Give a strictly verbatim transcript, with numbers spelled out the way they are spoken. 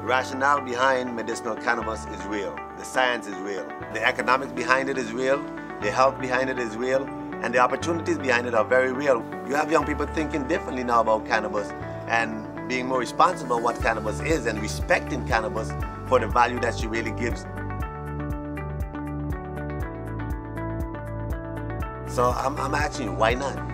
rationale behind medicinal cannabis is real. The science is real. The economics behind it is real. The health behind it is real. And the opportunities behind it are very real. You have young people thinking differently now about cannabis and being more responsible what cannabis is and respecting cannabis for the value that she really gives. So I'm, I'm asking you, why not?